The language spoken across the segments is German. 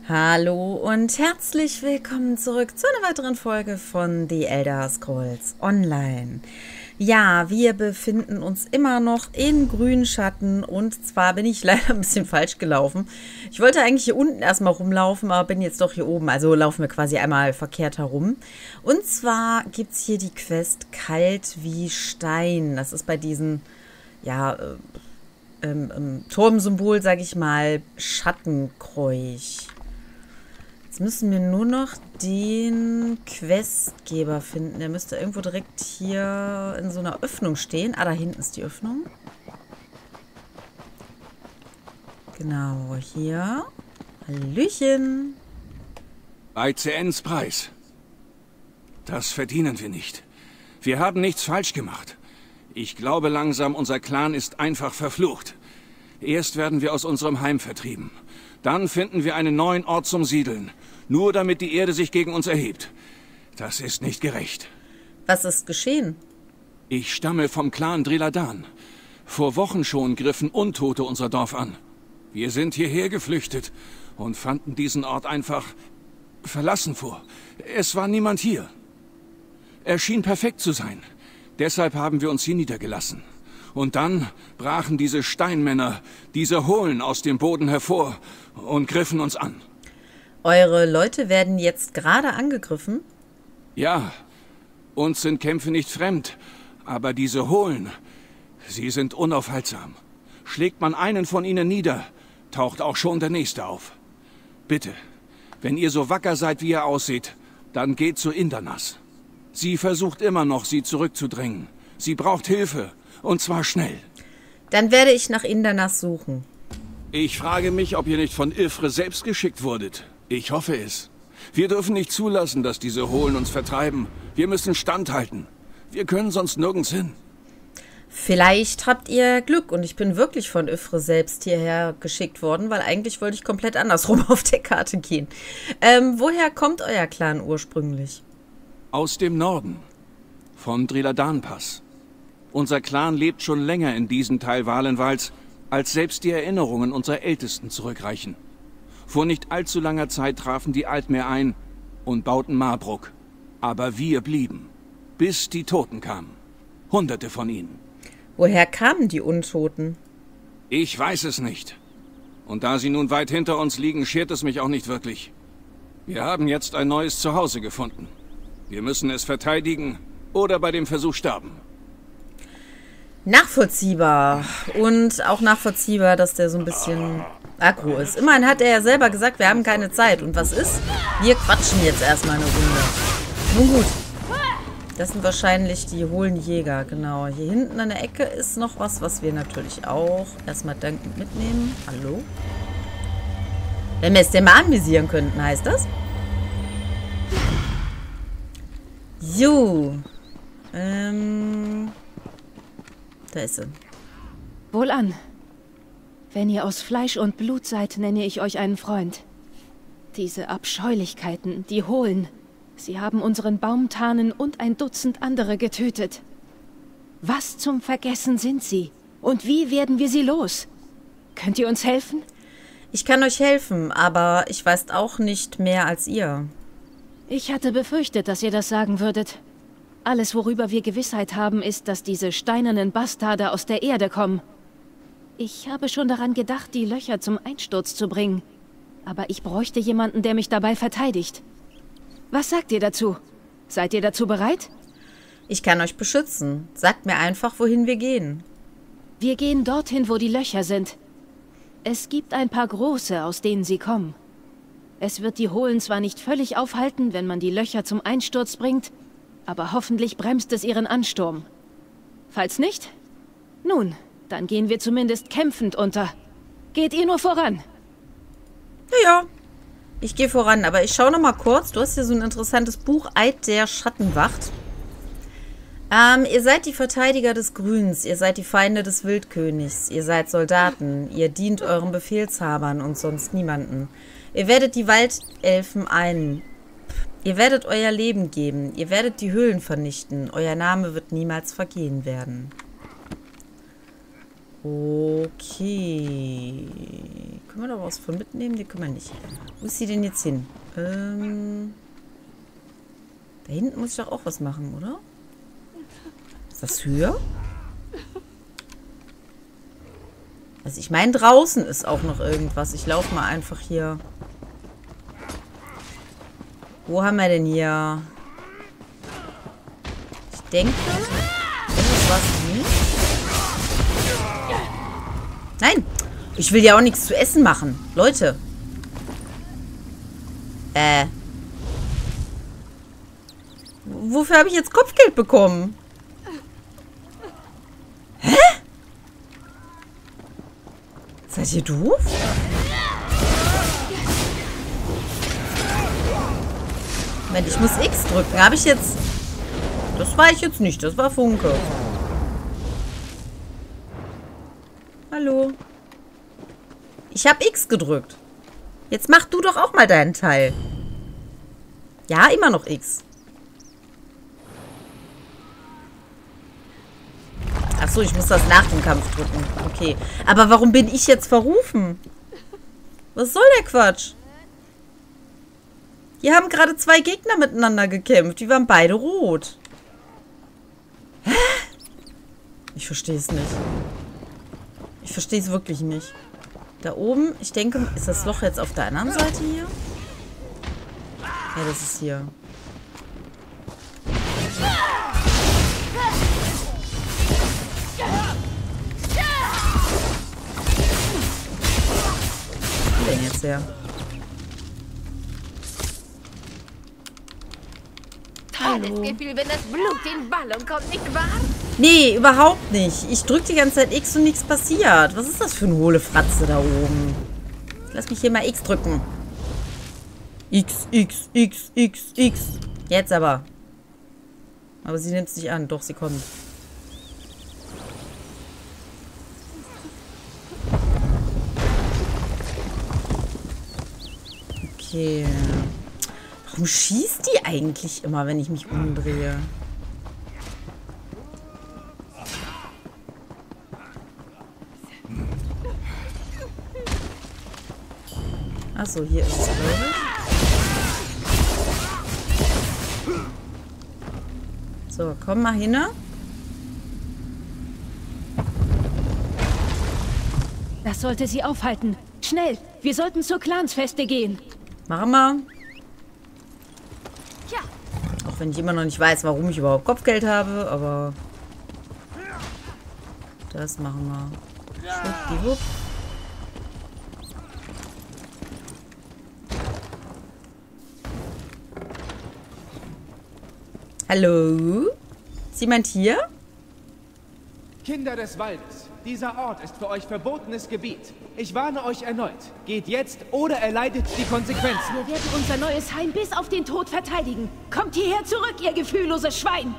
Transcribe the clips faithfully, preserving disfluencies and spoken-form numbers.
Hallo und herzlich willkommen zurück zu einer weiteren Folge von The Elder Scrolls Online. Ja, wir befinden uns immer noch in Grünschatten und zwar bin ich leider ein bisschen falsch gelaufen. Ich wollte eigentlich hier unten erstmal rumlaufen, aber bin jetzt doch hier oben, also laufen wir quasi einmal verkehrt herum. Und zwar gibt es hier die Quest Kalt wie Stein. Das ist bei diesen, ja, äh, ähm, ähm, Turmsymbol, sage ich mal, Schattenkräuch. Jetzt müssen wir nur noch den Questgeber finden. Der müsste irgendwo direkt hier in so einer Öffnung stehen. Ah, da hinten ist die Öffnung. Genau, hier. Hallöchen. Bei C Ns Preis. Das verdienen wir nicht. Wir haben nichts falsch gemacht. Ich glaube langsam, unser Clan ist einfach verflucht. Erst werden wir aus unserem Heim vertrieben. Dann finden wir einen neuen Ort zum Siedeln. Nur damit die Erde sich gegen uns erhebt. Das ist nicht gerecht. Was ist geschehen? Ich stamme vom Clan Driladan. Vor Wochen schon griffen Untote unser Dorf an. Wir sind hierher geflüchtet und fanden diesen Ort einfach verlassen vor. Es war niemand hier. Er schien perfekt zu sein. Deshalb haben wir uns hier niedergelassen. Und dann brachen diese Steinmänner, diese Hohlen aus dem Boden hervor und griffen uns an. Eure Leute werden jetzt gerade angegriffen? Ja, uns sind Kämpfe nicht fremd, aber diese Hohlen, sie sind unaufhaltsam. Schlägt man einen von ihnen nieder, taucht auch schon der nächste auf. Bitte, wenn ihr so wacker seid, wie ihr aussieht, dann geht zu Indanas. Sie versucht immer noch, sie zurückzudrängen. Sie braucht Hilfe, und zwar schnell. Dann werde ich nach Indanas suchen. Ich frage mich, ob ihr nicht von Ilfre selbst geschickt wurdet. Ich hoffe es. Wir dürfen nicht zulassen, dass diese Hohlen uns vertreiben. Wir müssen standhalten. Wir können sonst nirgends hin. Vielleicht habt ihr Glück und ich bin wirklich von Ilfre selbst hierher geschickt worden, weil eigentlich wollte ich komplett andersrum auf der Karte gehen. Ähm, woher kommt euer Clan ursprünglich? Aus dem Norden. Vom Driladan-Pass. Unser Clan lebt schon länger in diesem Teil Valenwalds, als selbst die Erinnerungen unserer Ältesten zurückreichen. Vor nicht allzu langer Zeit trafen die Altmeer ein und bauten Marbruck. Aber wir blieben, bis die Toten kamen. Hunderte von ihnen. Woher kamen die Untoten? Ich weiß es nicht. Und da sie nun weit hinter uns liegen, schert es mich auch nicht wirklich. Wir haben jetzt ein neues Zuhause gefunden. Wir müssen es verteidigen oder bei dem Versuch sterben. Nachvollziehbar. Und auch nachvollziehbar, dass der so ein bisschen aggro ist. Immerhin hat er ja selber gesagt, wir haben keine Zeit. Und was ist? Wir quatschen jetzt erstmal eine Runde. Nun gut. Das sind wahrscheinlich die hohlen Jäger, genau. Hier hinten an der Ecke ist noch was, was wir natürlich auch erstmal dankend mitnehmen. Hallo? Wenn wir es denn mal anvisieren könnten, heißt das? Jo. Ähm... Da ist sie. Wohlan. Wenn ihr aus Fleisch und Blut seid, nenne ich euch einen Freund. Diese Abscheulichkeiten, die Hohlen, sie haben unseren Baumtanen und ein Dutzend andere getötet. Was zum Vergessen sind sie? Und wie werden wir sie los? Könnt ihr uns helfen? Ich kann euch helfen, aber ich weiß auch nicht mehr als ihr. Ich hatte befürchtet, dass ihr das sagen würdet. Alles, worüber wir Gewissheit haben, ist, dass diese steinernen Bastarde aus der Erde kommen. Ich habe schon daran gedacht, die Löcher zum Einsturz zu bringen. Aber ich bräuchte jemanden, der mich dabei verteidigt. Was sagt ihr dazu? Seid ihr dazu bereit? Ich kann euch beschützen. Sagt mir einfach, wohin wir gehen. Wir gehen dorthin, wo die Löcher sind. Es gibt ein paar große, aus denen sie kommen. Es wird die Hohlen zwar nicht völlig aufhalten, wenn man die Löcher zum Einsturz bringt, aber hoffentlich bremst es ihren Ansturm. Falls nicht? Nun, dann gehen wir zumindest kämpfend unter. Geht ihr nur voran? Ja, ja. Ich gehe voran, aber ich schaue noch mal kurz. Du hast hier so ein interessantes Buch, Eid der Schattenwacht. Ähm, ihr seid die Verteidiger des Grüns. Ihr seid die Feinde des Wildkönigs. Ihr seid Soldaten. Ihr dient euren Befehlshabern und sonst niemanden. Ihr werdet die Waldelfen ein... Ihr werdet euer Leben geben. Ihr werdet die Höhlen vernichten. Euer Name wird niemals vergehen werden. Okay. Können wir da was von mitnehmen? Die können wir nicht. Wo ist sie denn jetzt hin? Ähm, da hinten muss ich doch auch was machen, oder? Ist das höher? Also ich meine, draußen ist auch noch irgendwas. Ich laufe mal einfach hier. Wo haben wir denn hier? Ich denke, das ist was nicht. Nein, ich will ja auch nichts zu essen machen. Leute. Äh. Wofür habe ich jetzt Kopfgeld bekommen? Hä? Seid ihr doof? Moment, ich muss X drücken. Habe ich jetzt... Das war ich jetzt nicht. Das war Funke. Hallo. Ich habe X gedrückt. Jetzt mach du doch auch mal deinen Teil. Ja, immer noch X. Achso, ich muss das nach dem Kampf drücken. Okay. Aber warum bin ich jetzt verrufen? Was soll der Quatsch? Hier haben gerade zwei Gegner miteinander gekämpft. Die waren beide rot. Hä? Ich verstehe es nicht. Ich verstehe es wirklich nicht. Da oben, ich denke, ist das Loch jetzt auf der anderen Seite hier? Ja, das ist hier. Was ist denn jetzt her? Tolles Gefühl, wenn das Blut in Ballon kommt, nicht wahr? Nee, überhaupt nicht. Ich drücke die ganze Zeit X und nichts passiert. Was ist das für eine hohle Fratze da oben? Lass mich hier mal X drücken. X, X, X, X, X. Jetzt aber. Aber sie nimmt es nicht an. Doch, sie kommt. Okay. Warum schießt die eigentlich immer, wenn ich mich umdrehe? Achso, hier ist es, glaube ich. So, komm mal hin. Das sollte sie aufhalten. Schnell, wir sollten zur Clansfeste gehen. Machen wir. Ja. Auch wenn ich immer noch nicht weiß, warum ich überhaupt Kopfgeld habe, aber das machen wir. Schwuppdiwupp. Hallo? Ist jemand hier? Kinder des Waldes, dieser Ort ist für euch verbotenes Gebiet. Ich warne euch erneut. Geht jetzt oder erleidet die Konsequenzen. Wir werden unser neues Heim bis auf den Tod verteidigen. Kommt hierher zurück, ihr gefühlloses Schwein!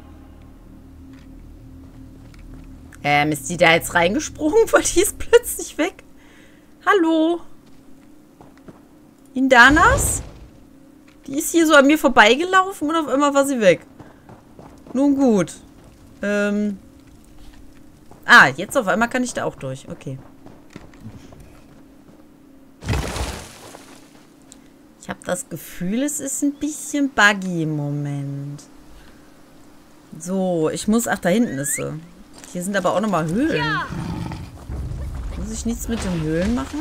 Ähm, ist die da jetzt reingesprungen? Weil die ist plötzlich weg. Hallo? Indanas? Die ist hier so an mir vorbeigelaufen und auf einmal war sie weg. Nun gut. Ähm. Ah, jetzt auf einmal kann ich da auch durch. Okay. Ich habe das Gefühl, es ist ein bisschen buggy im Moment. So, ich muss... Ach, da hinten ist sie. Hier sind aber auch nochmal Höhlen. Ja. Muss ich nichts mit den Höhlen machen?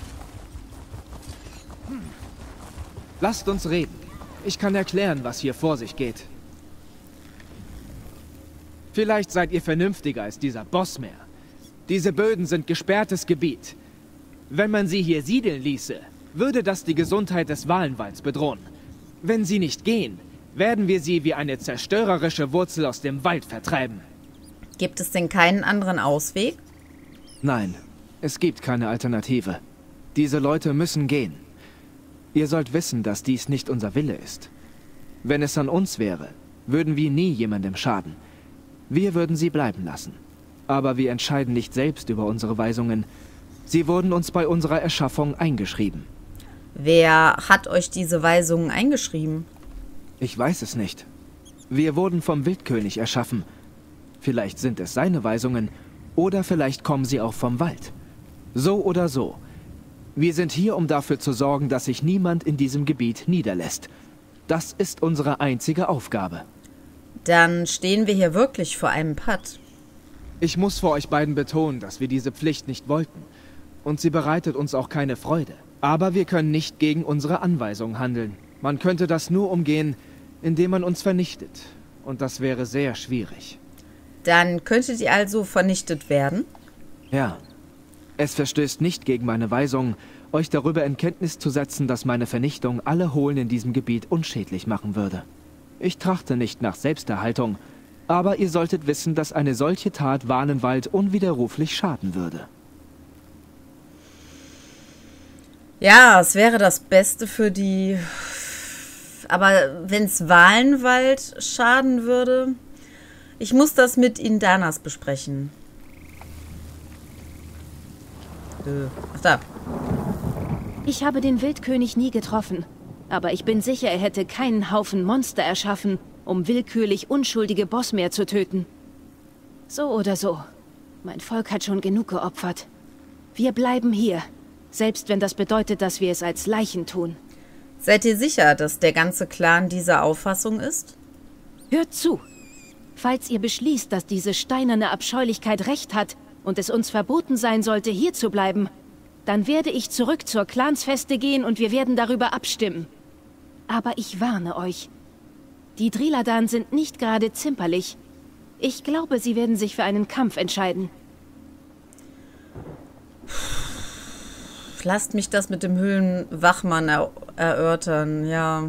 Lasst uns reden. Ich kann erklären, was hier vor sich geht. Vielleicht seid ihr vernünftiger als dieser Bossmeer. Diese Böden sind gesperrtes Gebiet. Wenn man sie hier siedeln ließe, würde das die Gesundheit des Walenwalds bedrohen. Wenn sie nicht gehen, werden wir sie wie eine zerstörerische Wurzel aus dem Wald vertreiben. Gibt es denn keinen anderen Ausweg? Nein, es gibt keine Alternative. Diese Leute müssen gehen. Ihr sollt wissen, dass dies nicht unser Wille ist. Wenn es an uns wäre, würden wir nie jemandem schaden. Wir würden sie bleiben lassen. Aber wir entscheiden nicht selbst über unsere Weisungen. Sie wurden uns bei unserer Erschaffung eingeschrieben. Wer hat euch diese Weisungen eingeschrieben? Ich weiß es nicht. Wir wurden vom Wildkönig erschaffen. Vielleicht sind es seine Weisungen Oder vielleicht kommen sie auch vom Wald. So oder so. Wir sind hier, um dafür zu sorgen, dass sich niemand in diesem Gebiet niederlässt. Das ist unsere einzige Aufgabe. Dann stehen wir hier wirklich vor einem Patt. Ich muss vor euch beiden betonen, dass wir diese Pflicht nicht wollten. Und sie bereitet uns auch keine Freude. Aber wir können nicht gegen unsere Anweisungen handeln. Man könnte das nur umgehen, indem man uns vernichtet. Und das wäre sehr schwierig. Dann könntet ihr also vernichtet werden? Ja. Es verstößt nicht gegen meine Weisung, euch darüber in Kenntnis zu setzen, dass meine Vernichtung alle Hohlen in diesem Gebiet unschädlich machen würde. Ich trachte nicht nach Selbsterhaltung, aber ihr solltet wissen, dass eine solche Tat Walenwald unwiderruflich schaden würde. Ja, es wäre das Beste für die... Aber wenn es Walenwald schaden würde... Ich muss das mit Indanas besprechen. Ach da. Ich habe den Wildkönig nie getroffen. Aber ich bin sicher, er hätte keinen Haufen Monster erschaffen, um willkürlich unschuldige Bossmeer zu töten. So oder so. Mein Volk hat schon genug geopfert. Wir bleiben hier. Selbst wenn das bedeutet, dass wir es als Leichen tun. Seid ihr sicher, dass der ganze Clan dieser Auffassung ist? Hört zu. Falls ihr beschließt, dass diese steinerne Abscheulichkeit recht hat und es uns verboten sein sollte, hier zu bleiben, dann werde ich zurück zur Clansfeste gehen und wir werden darüber abstimmen. Aber ich warne euch. Die Driladan sind nicht gerade zimperlich. Ich glaube, sie werden sich für einen Kampf entscheiden. Lasst mich das mit dem Höhlenwachmann er erörtern, ja.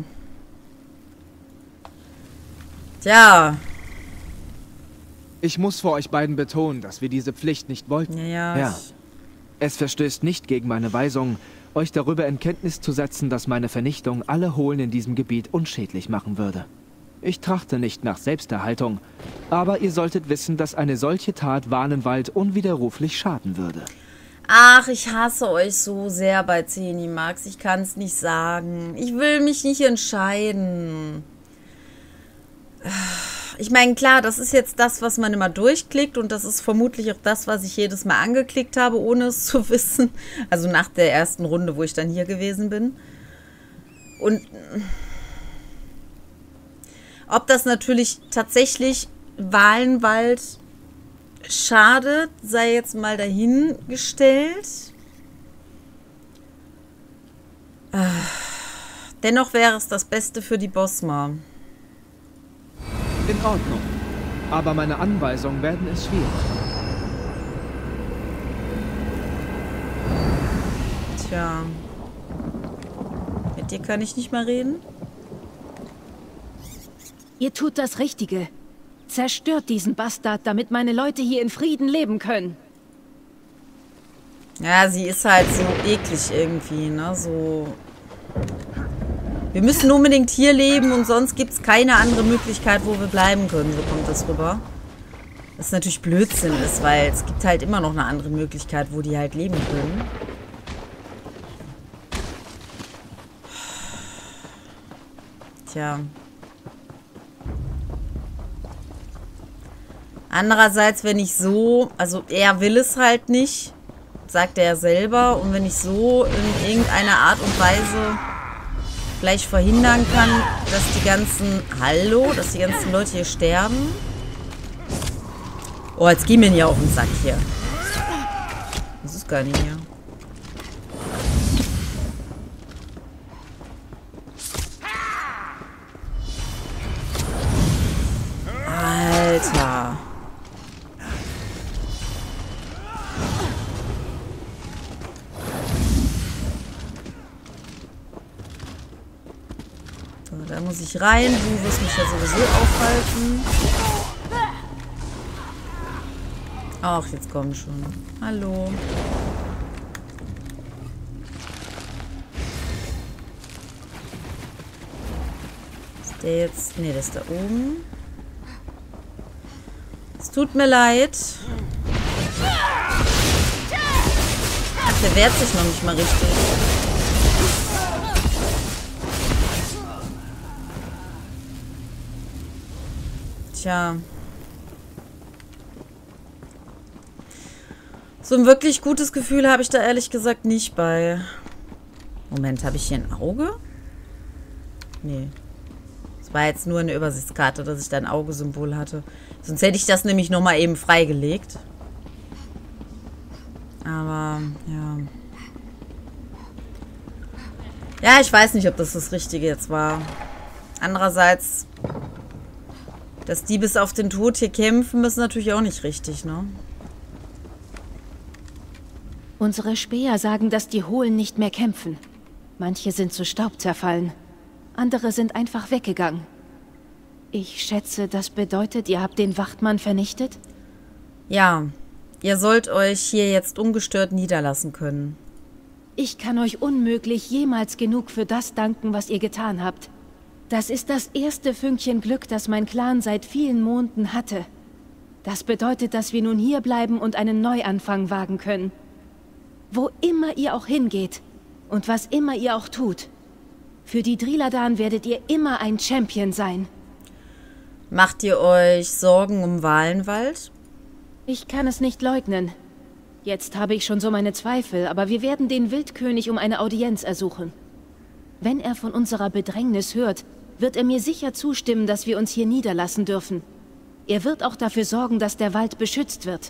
Tja. Ich muss vor euch beiden betonen, dass wir diese Pflicht nicht wollten. Ja, ja. Es verstößt nicht gegen meine Weisung, euch darüber in Kenntnis zu setzen, dass meine Vernichtung alle Hohlen in diesem Gebiet unschädlich machen würde. Ich trachte nicht nach Selbsterhaltung, aber ihr solltet wissen, dass eine solche Tat Walenwald unwiderruflich schaden würde. Ach, ich hasse euch so sehr bei Zenimax. Ich kann es nicht sagen. Ich will mich nicht entscheiden. Ich meine, klar, das ist jetzt das, was man immer durchklickt und das ist vermutlich auch das, was ich jedes Mal angeklickt habe, ohne es zu wissen. Also nach der ersten Runde, wo ich dann hier gewesen bin. Und ob das natürlich tatsächlich Walenwald schadet, sei jetzt mal dahingestellt. Dennoch wäre es das Beste für die Bosma. In Ordnung. Aber meine Anweisungen werden es schwierig. Tja. Mit dir kann ich nicht mal reden. Ihr tut das Richtige. Zerstört diesen Bastard, damit meine Leute hier in Frieden leben können. Ja, sie ist halt so eklig irgendwie, ne? So. Wir müssen unbedingt hier leben und sonst gibt es keine andere Möglichkeit, wo wir bleiben können. So kommt das rüber. Was natürlich Blödsinn ist, weil es gibt halt immer noch eine andere Möglichkeit, wo die halt leben können. Tja. Andererseits, wenn ich so, also er will es halt nicht, sagt er selber. Und wenn ich so in irgendeiner Art und Weise vielleicht verhindern kann, dass die ganzen, hallo, dass die ganzen Leute hier sterben. Oh, jetzt geh mir nicht auf den Sack hier. Das ist gar nicht hier. Alter. So, da muss ich rein. Du wirst mich ja sowieso aufhalten. Ach, jetzt komm schon. Hallo. Ist der jetzt... Ne, das ist da oben. Es tut mir leid. Ach, der wehrt sich noch nicht mal richtig. Tja. So ein wirklich gutes Gefühl habe ich da ehrlich gesagt nicht bei. Moment, habe ich hier ein Auge? Nee. Das war jetzt nur eine Übersichtskarte, dass ich da ein Augesymbol hatte. Sonst hätte ich das nämlich nochmal eben freigelegt. Aber, ja. Ja, ich weiß nicht, ob das das Richtige jetzt war. Andererseits, dass die bis auf den Tod hier kämpfen, ist natürlich auch nicht richtig, ne? Unsere Späher sagen, dass die Hohlen nicht mehr kämpfen. Manche sind zu Staub zerfallen. Andere sind einfach weggegangen. Ich schätze, das bedeutet, ihr habt den Wachtmann vernichtet? Ja, ihr sollt euch hier jetzt ungestört niederlassen können. Ich kann euch unmöglich jemals genug für das danken, was ihr getan habt. Das ist das erste Fünkchen Glück, das mein Clan seit vielen Monden hatte. Das bedeutet, dass wir nun hier bleiben und einen Neuanfang wagen können. Wo immer ihr auch hingeht und was immer ihr auch tut. Für die Driladan werdet ihr immer ein Champion sein. Macht ihr euch Sorgen um Valenwald? Ich kann es nicht leugnen. Jetzt habe ich schon so meine Zweifel, aber wir werden den Wildkönig um eine Audienz ersuchen. Wenn er von unserer Bedrängnis hört, wird er mir sicher zustimmen, dass wir uns hier niederlassen dürfen. Er wird auch dafür sorgen, dass der Wald beschützt wird.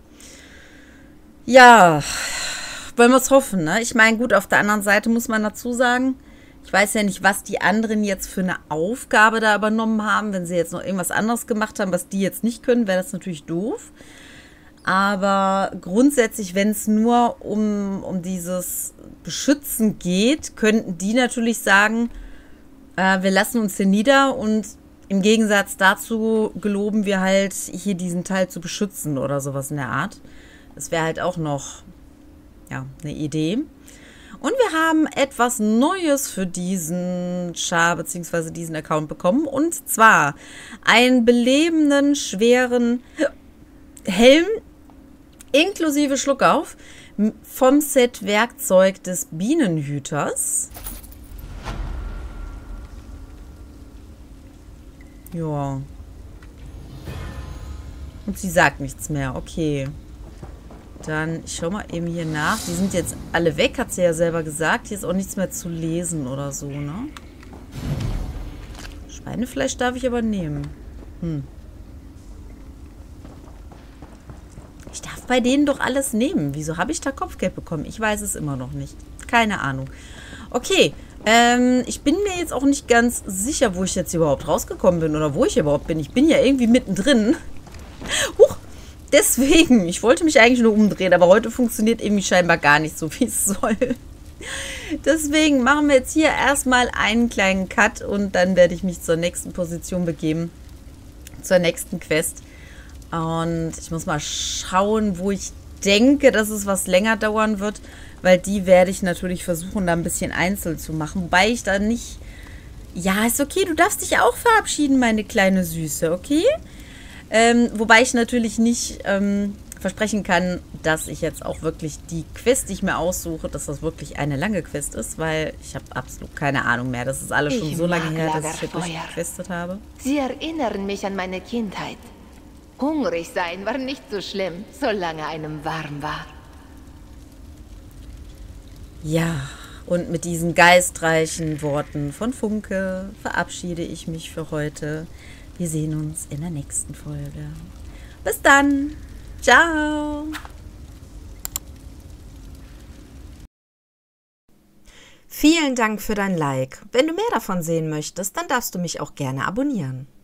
Ja, wollen wir es hoffen, ne? Ich meine, gut, auf der anderen Seite muss man dazu sagen, ich weiß ja nicht, was die anderen jetzt für eine Aufgabe da übernommen haben. Wenn sie jetzt noch irgendwas anderes gemacht haben, was die jetzt nicht können, wäre das natürlich doof. Aber grundsätzlich, wenn es nur um, um dieses Beschützen geht, könnten die natürlich sagen, äh, wir lassen uns hier nieder und im Gegensatz dazu geloben wir halt, hier diesen Teil zu beschützen oder sowas in der Art. Das wäre halt auch noch, ja, eine Idee. Und wir haben etwas Neues für diesen Char bzw. diesen Account bekommen. Und zwar einen belebenden, schweren Helm inklusive Schluckauf vom Set Werkzeug des Bienenhüters. Ja. Und sie sagt nichts mehr. Okay. Dann, ich schau mal eben hier nach. Die sind jetzt alle weg, hat sie ja selber gesagt. Hier ist auch nichts mehr zu lesen oder so, ne? Schweinefleisch darf ich aber nehmen. Hm. Ich darf bei denen doch alles nehmen. Wieso habe ich da Kopfgeld bekommen? Ich weiß es immer noch nicht. Keine Ahnung. Okay, ähm, ich bin mir jetzt auch nicht ganz sicher, wo ich jetzt überhaupt rausgekommen bin oder wo ich überhaupt bin. Ich bin ja irgendwie mittendrin. Huch! Deswegen, ich wollte mich eigentlich nur umdrehen, aber heute funktioniert irgendwie scheinbar gar nicht so, wie es soll. Deswegen machen wir jetzt hier erstmal einen kleinen Cut und dann werde ich mich zur nächsten Position begeben. Zur nächsten Quest. Und ich muss mal schauen, wo ich denke, dass es was länger dauern wird, weil die werde ich natürlich versuchen, da ein bisschen einzeln zu machen. Wobei ich da nicht... Ja, ist okay, du darfst dich auch verabschieden, meine kleine Süße, okay? Ähm, wobei ich natürlich nicht ähm, versprechen kann, dass ich jetzt auch wirklich die Quest, die ich mir aussuche, dass das wirklich eine lange Quest ist, weil ich habe absolut keine Ahnung mehr. Das ist alles schon Ich so lange mag her, dass ich Lagerfeuer. wirklich gequestet habe. Sie erinnern mich an meine Kindheit. Hungrig sein war nicht so schlimm, solange einem warm war. Ja, und mit diesen geistreichen Worten von Funke verabschiede ich mich für heute. Wir sehen uns in der nächsten Folge. Bis dann. Ciao. Vielen Dank für dein Like. Wenn du mehr davon sehen möchtest, dann darfst du mich auch gerne abonnieren.